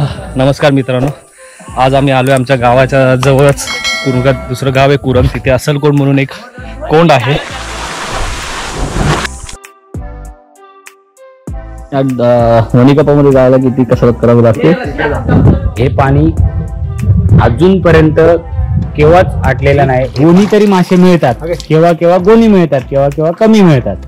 नमस्कार मित्रांनो, आज आम्ही आलोय आमच्या गावाच्या जवळच कुरुंगात दुसरं गाव आहे कुरंग, तिथे असलकोंड म्हणून एक कोंड आहे। वणीकपामध्ये जायला किती कसरत करावी लागते। हे पाणी अजूनपर्यंत केव्हाच आटलेलं नाही। गोणी तरी मासे मिळतात, केव्हा केव्हा गोणी मिळतात, केव्हा केव्हा कमी मिळतात।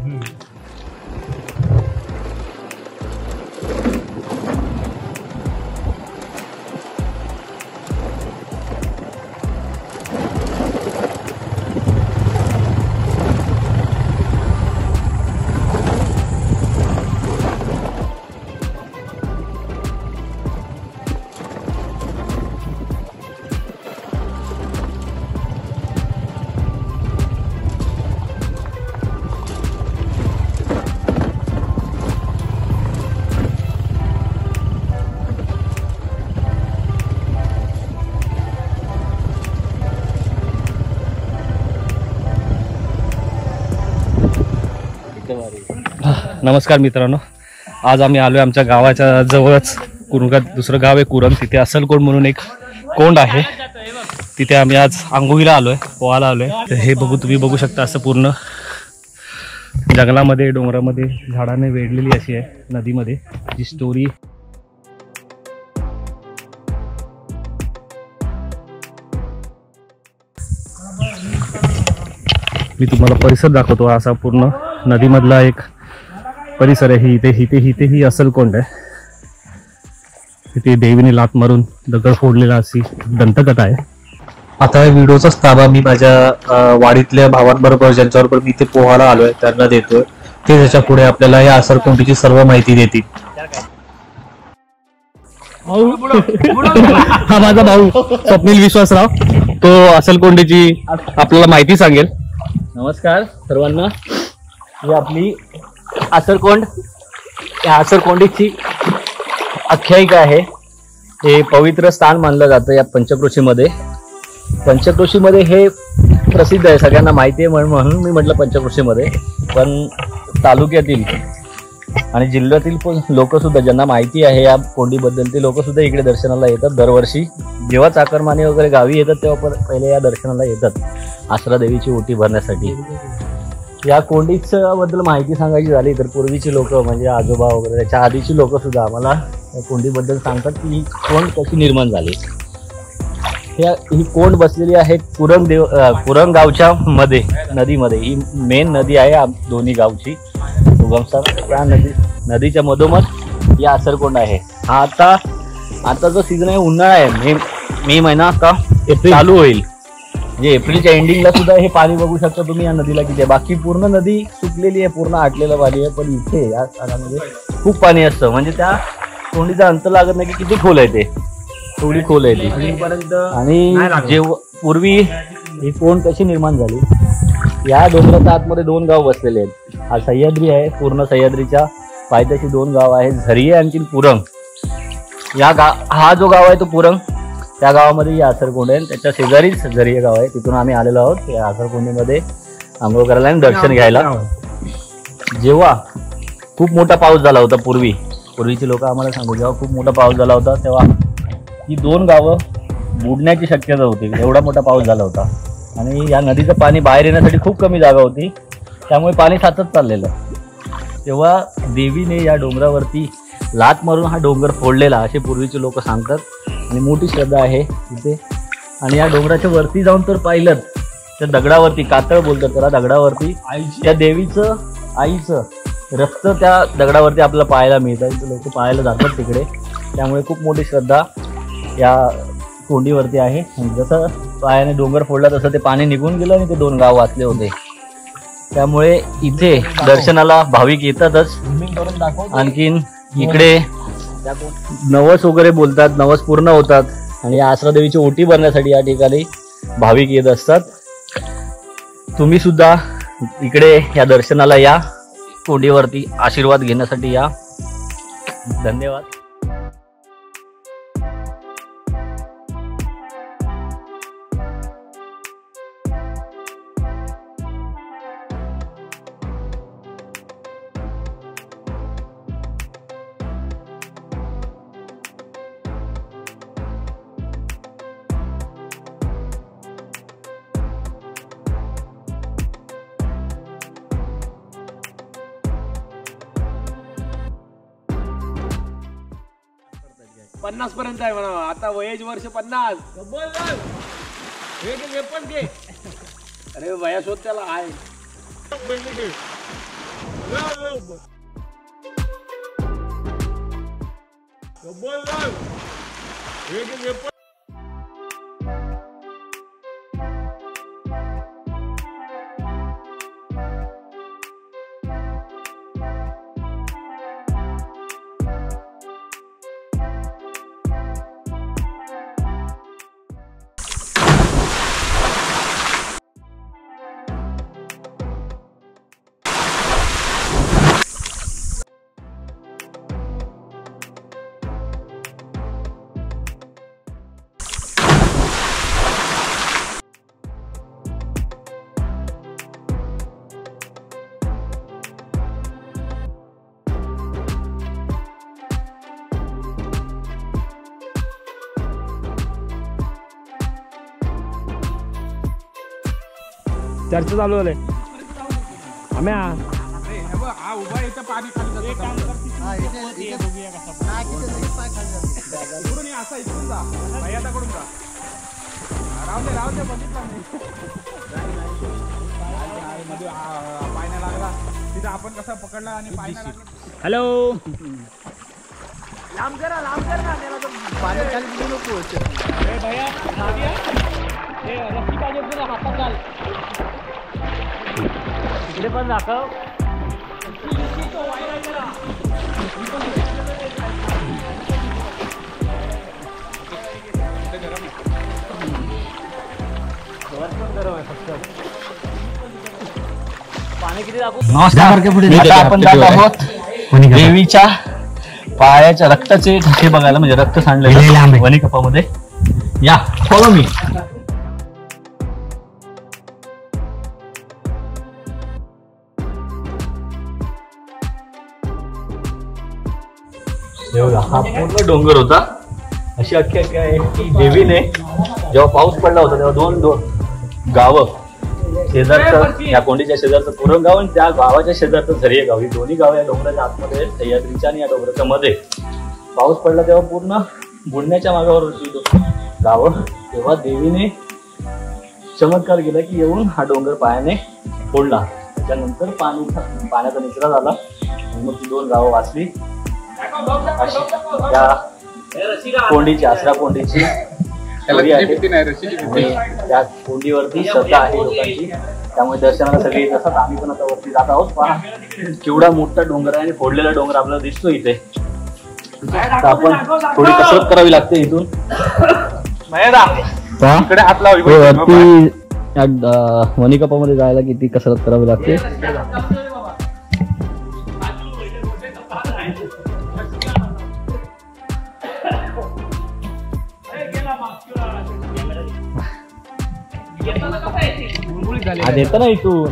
नमस्कार मित्रांनो, आज आम्ही आलोय आमच्या गावाच्या जवळच कुरुंगात दुसरं गाव आहे कुरंग, तिथे असलकोंड म्हणून एक कोंड आहे। तिथे आम्ही आज आंघोळीला आलोय, पोहायला आलोय। तर हे तुम्ही बघू शकता, असं पूर्ण जंगलामध्ये डोंगरामध्ये झाडाने वेढलेली अशी आहे नदीमध्ये जी स्टोरी। मी तुम्हाला परिसर दाखवतो। असा पूर्ण नदीमधला एक परिसर आहे। इथे ही असलकोंड आहे। इथे देवीने लात मारून दगड फोडलेला अशी दंतकथा आहे। आता या व्हिडिओचाच ताबा मी माझ्या वाडीतल्या भावांबरोबर, ज्यांच्याबरोबर मी इथे पोहायला आलोय, त्यांना देतोय। ते त्याच्या पुढे आपल्याला या असलकोंडीची सर्व माहिती देतील। हा माझा भाऊ स्वप्नील विश्वासराव, तो असलकोंडीची आपल्याला माहिती सांगेल। नमस्कार सर्वांना। ही आपली असरकोंड, या असरकोंडीची आख्यायिका आहे। हे पवित्र स्थान मानलं जातं या पंचक्रोशीमध्ये। पंचक्रोशीमध्ये हे प्रसिद्ध आहे, सगळ्यांना माहिती आहे म्हणून मी म्हटलं पंचक्रोशीमध्ये। पण तालुक्यातील आणि जिल्ह्यातील पण लोक सुद्धा, ज्यांना माहिती आहे या कोंडीबद्दल, ते लोक सुद्धा इकडे दर्शनाला येतात दरवर्षी। जेव्हा चाकरमाने वगैरे गावी येतात तेव्हा पहिले या दर्शनाला येतात आसरा देवीची ओटी भरण्यासाठी। या कोंडीच्या बद्दल माहिती सांगायची झाली तर पूर्वीची लोक, म्हणजे आजोबा वगैरे, त्याच्या आधीची लोक सुद्धा आम्हाला या कोंडीबद्दल सांगतात की ही कोंड कशी निर्माण झाली। ही कोंड बसलेली आहे कुरंग गावच्या मध्ये नदीमध्ये। ही मेन नदी आहे दोन्ही गावची उगमस्थान। त्या नदीच्या मधोमध या असरकोंड आहे। हा आता जो सीझन आहे उन्हाळा आहे, मे महिना आता चालू होईल, म्हणजे एप्रिलच्या एंडिंगला सुद्धा हे पाणी बघू शकता तुम्ही या नदीला किती आहे। बाकी पूर्ण नदी सुकलेली आहे, पूर्ण आटलेलं पाणी आहे, पण इथे या स्थानामध्ये खूप पाणी असतं। म्हणजे त्या कोंडीचा अंत लागत नाही की किती खोल आहे, ते थोडी खोल आहे ती। आणि जेव्हा पूर्वी ही कोंड कशी निर्माण झाली, या डोंगराच्या आतमध्ये दोन गाव बसलेले आहेत। हा सह्याद्री आहे, पूर्ण सह्याद्रीच्या पायथ्याशी दोन गाव आहेत, झरिये आणखी पुरंग। हा जो गाव आहे तो पुरंग, त्या गावामध्ये या असरकोंड आहे। त्याच्या शेजारीच झरिये गाव आहे, तिथून आम्ही आलेलो आहोत या असरकोंडीमध्ये आंघोळ करायला आणि दर्शन घ्यायला। जेव्हा खूप मोठा पाऊस झाला होता, पूर्वीचे लोक आम्हाला सांगू, जेव्हा खूप मोठा पाऊस झाला होता तेव्हा ही दोन गावं बुडण्याची शक्यता होती, एवढा मोठा पाऊस झाला होता। आणि या नदीचं पाणी बाहेर येण्यासाठी खूप कमी जागा होती, त्यामुळे पाणी साचत चाललेलं। तेव्हा देवीने या डोंगरावरती लात मारून हा डोंगर फोडलेला, असे पूर्वीचे लोक सांगतात आणि मोठी श्रद्धा आहे तिथे। आणि या डोंगराच्या वरती जाऊन तर पाहिलं, त्या दगडावरती, कातळ बोलतात त्याला, दगडावरती त्या देवीचं, आईचं रक्त त्या दगडावरती आपल्याला पाहायला मिळतं। लोक पाहायला जातात तिकडे, त्यामुळे खूप मोठी श्रद्धा या कोंडीवरती आहे। जसं पायाने डोंगर फोडला तसं ते पाणी निघून गेलं आणि ते दोन गाव वाचले होते। त्यामुळे इथे दर्शनाला भाविक येतातच। आणखीन इकडे नवस वगैरे बोलतात, नवस पूर्ण होतात आणि आसरा देवीची ओटी भरण्यासाठी या ठिकाणी भाविक येत असतात। तुम्ही सुद्धा इकडे या दर्शनाला या, कोंडीवरती आशीर्वाद घेण्यासाठी या। धन्यवाद। 50 पर्यंत आहे म्हणा. आता वयच वर्ष 50. पण घे. अरे वया शोध त्याला आहे. चर्चा चालू झाले आम्ही उभा इथं पाणी खाली असा इथून जा भैयाकडून जा. राहू दे बघितलं मध्ये पाय नाही लागला तिथं आपण कसा पकडला आणि पाय नाही लागला. हॅलो लांब कर ना त्याला पाणी खाली दिली नको. भैया रस्सी पाहिजे तुला हातात घाल. इकडे पण दाखव. पाणी किती दाखवू. आता आपण जात आहोत देवीच्या पायाच्या रक्ताचे ठसे बघायला, म्हणजे रक्त सांडलेलं वणी कपामध्ये. या फॉलो मी. हा पूर्ण डोंगर होता. अशी अख्खी आहे की देवीने जेव्हा पाऊस पडला होता तेव्हा दोन गावं शेजारचं, या कोंडीच्या शेजारचं पुरम गाव आणि त्या गावाच्या शेजारचं झरिये गाव, ही दोन्ही गाव या डोंगराच्या आतमध्ये सह्याद्रीच्या आणि या डोंगराच्या मध्ये पाऊस पडला तेव्हा पूर्ण बुडण्याच्या मागावर होती गावं. तेव्हा देवीने चमत्कार केला की येऊन हा डोंगर पायाने फोडला. त्याच्यानंतर पाण्याचा निचरा झाला आणि मग ती दोन गावं वाचली. अशी त्या कोंडीची, आसरा कोंडीची स्टोरी आहे. त्या कोंडीवरती श्रद्धा आहे लोकांची, त्यामुळे दर्शनाला सगळे येत असतात. आम्ही पण आता वरती जात आहोत. पहा केवढा मोठा डोंगर आहे आणि फोडलेला डोंगर आपल्याला दिसतो इथे. तर आपण थोडी कसरत करावी लागते इथून. इकडे हात लावावी. वणी कपामध्ये जायला किती कसरत करावी लागते. आज येतं ना इथून.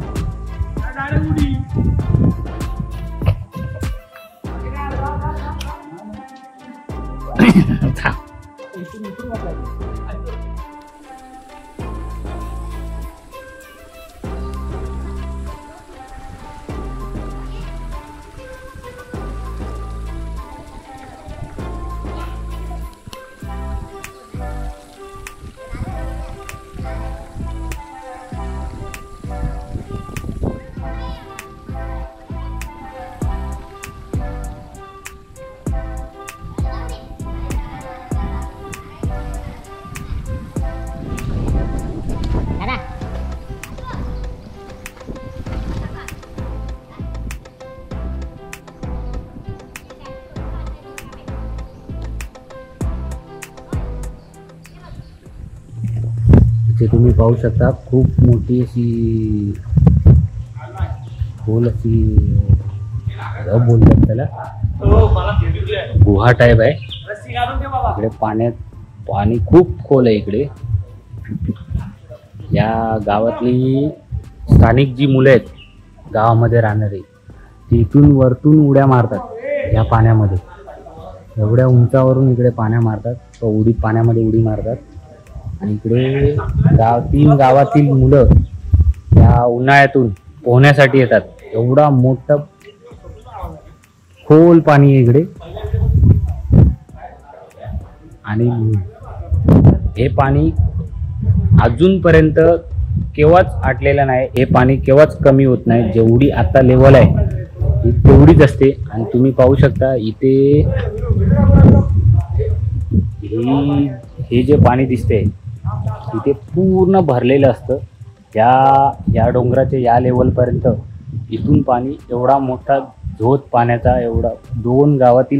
इथे तुम्ही पाहू शकता खूप मोठी अशी खोल अशी बोलतात त्याला, गुहा टाईप आहे. इकडे पाणी खूप खोल आहे. इकडे या गावातली स्थानिक जी मुलं आहेत गावामध्ये राहणारी, ती इथून वरतून उड्या मारतात या पाण्यामध्ये. एवढ्या उंचावरून इकडे पाण्या मारतात, उडीत पाण्यामध्ये उडी मारतात. आणि इकडे 3 गावातील मुलं या उन्हाळ्यातून पोहण्यासाठी येतात. एवढा मोठा खोल पाणी आहे इकडे. आणि हे पाणी अजूनपर्यंत केव्हाच आटलेलं नाही. हे पाणी केव्हाच कमी होत नाही. जेवढी आता लेवल आहे ही तेवढीच असते. आणि तुम्ही पाहू शकता इथे हे जे पाणी दिसते इथे पूर्ण भरलेलं असतं. या डोंगराच्या या लेवलपर्यंत इथून पाणी एवढा मोठा झोत पाण्याचा, एवढा दोन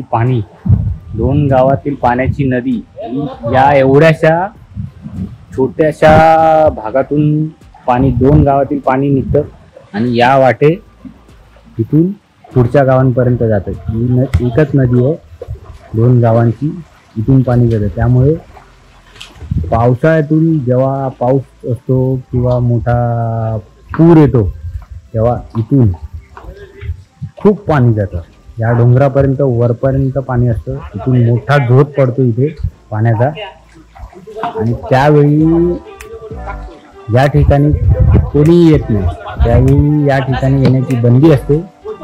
गावातील पाण्याची नदी या एवढ्याशा छोट्याशा भागातून पाणी, 2 गावातील पाणी निघतं आणि या वाटे इथून पुढच्या गावांपर्यंत जातं. ही एकच नदी आहे 2 गावांची, इथून पाणी जातं. त्यामुळे पावसाळ्यातून जेव्हा पाऊस असतो किंवा मोठा पूर येतो तेव्हा इथून खूप पाणी जातं. या डोंगरापर्यंत वरपर्यंत पाणी असतं. इथून मोठा झोत पडतो इथे पाण्याचा. आणि त्यावेळी या ठिकाणी कोणीही येत नाही. त्यावेळी या ठिकाणी येण्याची बंदी असते.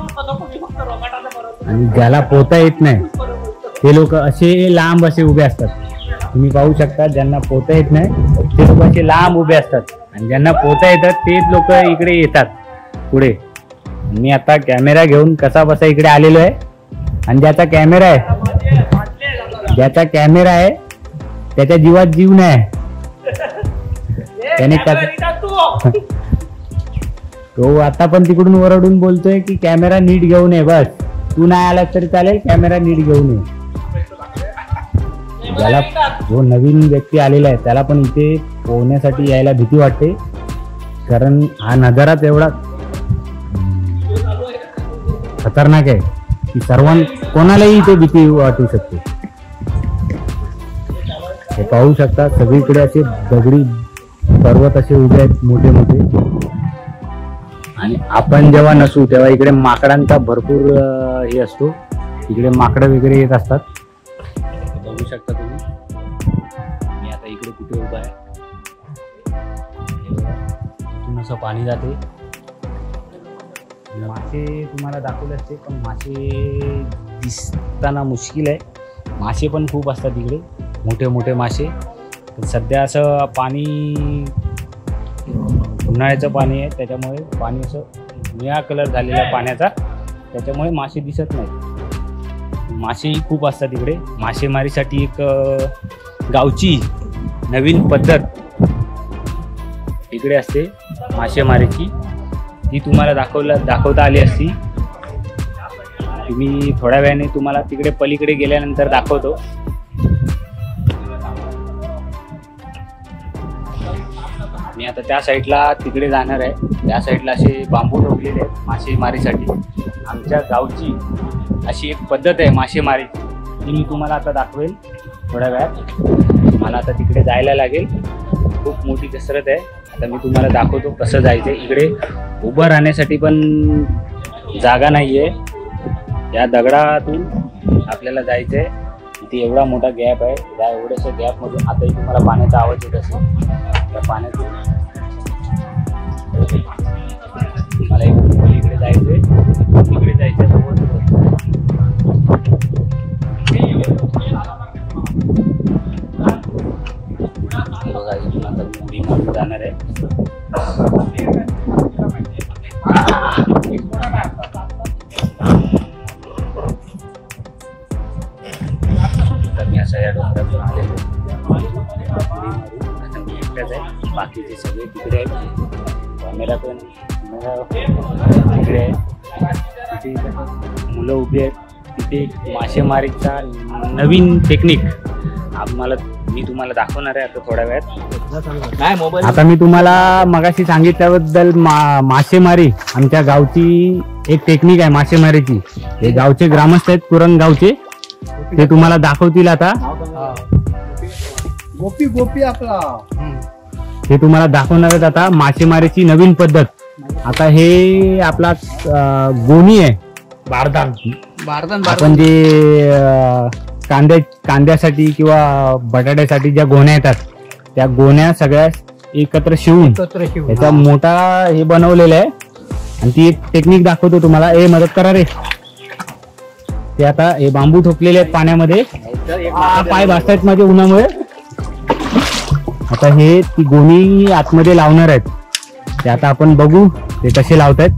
आणि ज्याला पोहता येत नाही ते लोक असे लांब असे उभे असतात. तुम्ही पाहू शकता ज्यांना पोहता येत नाही ते लोक असे लांब उभे असतात. आणि ज्यांना पोहता येतात तेच लोक इकडे येतात पुढे. मी आता कॅमेरा घेऊन कसा बसा इकडे आलेलो आहे. आणि ज्याचा कॅमेरा आहे त्याच्या जीवात जीव नाही. त्याने तो आता पण तिकडून ओरडून बोलतोय की कॅमेरा नीट घेऊन ये. बस तू नाही आला तरी चालेल, कॅमेरा नीट घेऊन ये. ज्याला जो नवीन व्यक्ती आलेला आहे त्याला पण इथे पोहण्यासाठी यायला भीती वाटते. कारण हा नजाराच एवढा खतरनाक आहे की कोणालाही इथे भीती वाटू शकते. हे पाहू शकता सगळीकडे असे दगडी पर्वत असे उभे आहेत मोठे मोठे. आणि आपण जेव्हा नसू तेव्हा इकडे माकडांचा भरपूर हे असतो. इकडे माकडं वगैरे येत असतात. बघू शकता तुम्ही. मी आता इकडे कुठे उभा आहे. इथून असं पाणी जाते. मासे तुम्हाला दाखवले असते पण मासे दिसताना मुश्किल आहे. मासे पण खूप असतात इकडे, मोठे मोठे मासे. सध्या असं पाणी उन्हाळ्याचं पाणी आहे त्याच्यामुळे पाणी असं निळा कलर झालेला आहे पाण्याचा. त्याच्यामुळे मासे दिसत नाहीत. मासेही खूप असतात इकडे. मासेमारीसाठी एक गावची नवीन पद्धत इकडे असते मासेमारीची. ती तुम्हाला दाखवता आली असती. तुम्ही थोड्या वेळाने तुम्हाला तिकडे पलीकडे गेल्यानंतर दाखवतो. मी आता त्या साईडला तिकडे जाणार आहे. त्या साईडला असे बांबू ठोकलेले आहेत मासेमारीसाठी. आमच्या गावची अशी एक पद्धत आहे मासेमारीची, ती मी तुम्हाला आता दाखवेल थोड्या वेळात. मला आता तिकडे जायला लागेल. खूप मोठी कसरत आहे. आता मी तुम्हाला दाखवतो कसं जायचं. इकडे उभं राहण्यासाठी पण जागा नाही आहे. या दगडातून आपल्याला जायचं आहे. इथे एवढा मोठा गॅप आहे. त्या एवढ्याशा गॅपमधून आताही तुम्हाला पाण्याचा आवाज येत असेल. त्या पाण्यातून मला इकडे जायचं आहे. तिकडे जायचं आहे. बघा इथून आता उडी मारून जाणार आहे. तर मी अशा या डोंगरातून आलेलो. आता मी एकटाच आहे. बाकीचे सगळे तिकडे आहेत. कॅमेरा पण तिकडे आहे. तिथे मुलं उभी आहेत. तिथे मासेमारीचा नवीन टेक्निक मी तुम्हाला दाखवणार आहे आता थोड्या वेळात. आता मी तुम्हाला मगाशी सांगितल्याबद्दल मासेमारी आमच्या गावची एक टेक्निक आहे मासेमारीची. हे गावचे ग्रामस्थ आहेत कुरण गावचे. ते तुम्हाला दाखवतील आता. गोपी आपला हे तुम्हाला दाखवणार आहेत आता मासेमारीची नवीन पद्धत. आता हे आपला गोणी आहे. बारदान आपण जे कांद्यासाठी किंवा बटाट्यासाठी ज्या गोण्या येतात त्या गोण्या सगळ्या एकत्र शिवून त्याचा मोठा हे बनवलेला आहे. आणि ती एक टेक्निक दाखवतो तुम्हाला. मदत करा रे. ते आता हे बांबू ठोकलेले आहेत पाण्यामध्ये. पाय भासतायत माझे उन्हामुळे. आता हे ती गोणी आतमध्ये लावणार आहेत. ते आता आपण बघू ते कसे लावतायत.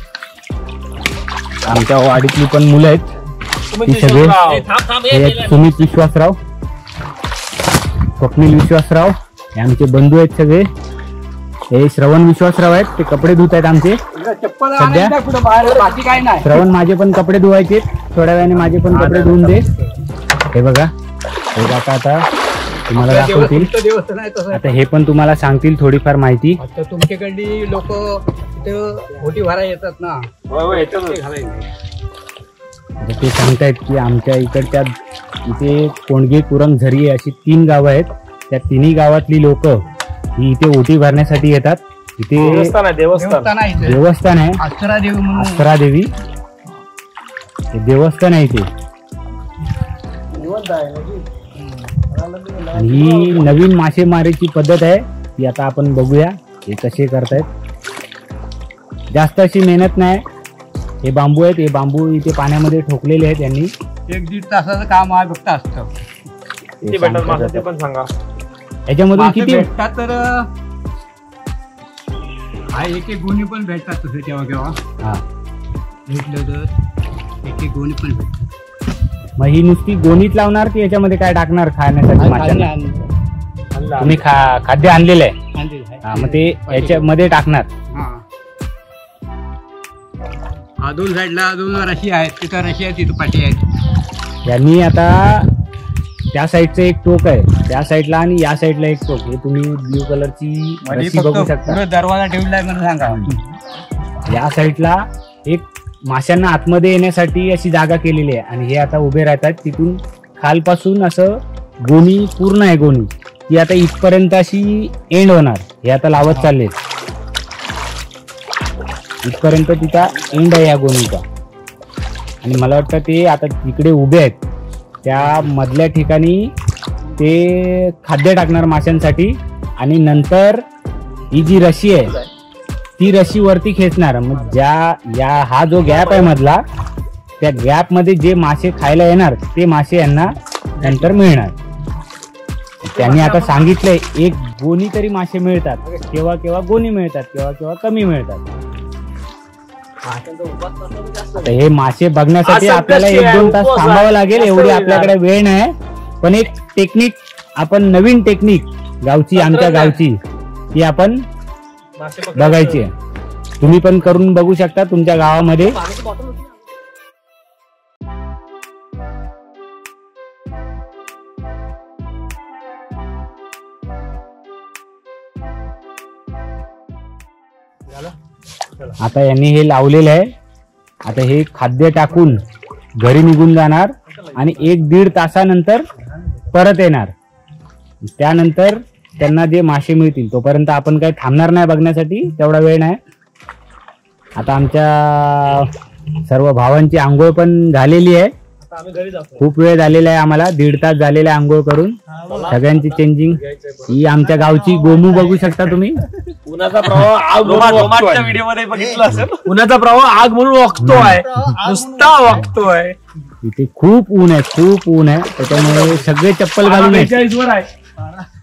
आमच्या वाडीतली पण मुलं आहेत ती सगळे. हे आहेत सुमित विश्वासराव, स्वप्नील विश्वासराव, हे आमचे बंधू आहेत सगळे. हे श्रवण विश्वासराव आहेत, ते कपडे धुत आहेत आमचे सध्या. श्रवण माझे पण कपडे धुवायचे, थोड्या वेळाने माझे पण कपडे धुवून दे. हे बघा, हे काका आता तुम्हाला दाखवतील. आता हे पण तुम्हाला सांगतील थोडीफार माहिती. तुमच्याकडली लोक होटी भरा येतात ना. ते सांगतायत की आमच्या इकडच्या इथे कोंडगे, कुरंग, झरी अशी 3 गावं आहेत. त्या तिन्ही गावातली लोक ही इथे ओटी भरण्यासाठी येतात. इथे देवस्थान आहे, अक्षरा देवी हे देवस्थान आहे इथे. ही नवीन मासेमारीची पद्धत आहे, ती आता आपण बघूया हे कसे करतायत. जास्त अशी मेहनत नाही. हे बांबू आहेत, हे बांबू इथे पाण्यामध्ये ठोकलेले आहेत यांनी. 1-1.5 तासाचं काम आहे फक्त असतं. याच्यामधून किती भेटतात तर हा एक गोणी पण भेटतात तसं केव्हा केव्हा हा भेटलं तर एक गोणी पण भेटतात. मग ही नुसती गोणीत लावणार की याच्यामध्ये काय टाकणार खाण्यासाठी माशांना? तुम्ही खाद्य आणलेलं आहे, हा, मग ते याच्यामध्ये टाकणार. हा 2 साईडला 2 रशी आहेत, तिथं रशी आहे, तिथं पाठी आहेत. यांनी आता त्या साईडचं एक टोक आहे, त्या साईडला आणि या साईडला एक टोक. हे तुम्ही ब्ल्यू कलरची रशी बघू शकता. दरवाजा ठेवलाय म्हणून सांगा. या साईडला एक माशांना आतमध्ये येण्यासाठी अशी जागा केलेली आहे आणि हे आता उभे राहतात. तिथून खालपासून असं गोणी पूर्ण आहे, गोणी ती आता इथपर्यंत अशी एंड होणार. हे आता लावत चालले इथपर्यंत, तिचा एंड आहे या गोणीचा. आणि मला वाटतं ते आता तिकडे उभे आहेत, त्या मधल्या ठिकाणी ते खाद्य टाकणार माशांसाठी. आणि नंतर ही जी रशी आहे ती रशी वरती खेचणार. मग हा जो गॅप आहे मधला, त्या गॅप मध्ये जे मासे खायला येणार ते मासे यांना नंतर मिळणार. त्यांनी आता सांगितलंय 1 गोणी तरी मासे मिळतात. केव्हा केव्हा गोणी मिळतात, केव्हा केव्हा कमी मिळतात. हे मासे बघण्यासाठी आपल्याला 1-2 तास थांबावं लागेल, एवढी आपल्याकडे वेळ नाही. पण एक टेक्निक, आपण नवीन टेक्निक गावची, आमच्या गावची, ती आपण बघायची आहे. तुम्ही पण करून बघू शकता तुमच्या गावामध्ये. आता यांनी हे लावलेलं आहे. आता हे खाद्य टाकून घरी निघून जाणार आणि 1-1.5 तासानंतर परत येणार. त्यानंतर त्यांना जे मासे मिळतील तोपर्यंत आपण काही थांबणार नाही बघण्यासाठी, तेवढा वेळ नाही. आता आमच्या सर्व भावांची आंघोळ पण झालेली आहे. खूप वेळ झालेला आहे आम्हाला, 1.5 तास झालेला आहे आंघोळ करून. सगळ्यांची चेंजिंग. ही आमच्या गावची गोमू बघू शकता तुम्ही. उन्हाचा प्रवाह आग व्हिडिओ बघितला असेल. उन्हाचा प्रवाह आग म्हणून वागतोय, नुसता वागतोय. इथे खूप ऊन आहे, खूप ऊन आहे. त्याच्यामुळे सगळे चप्पल घालून वर आहे.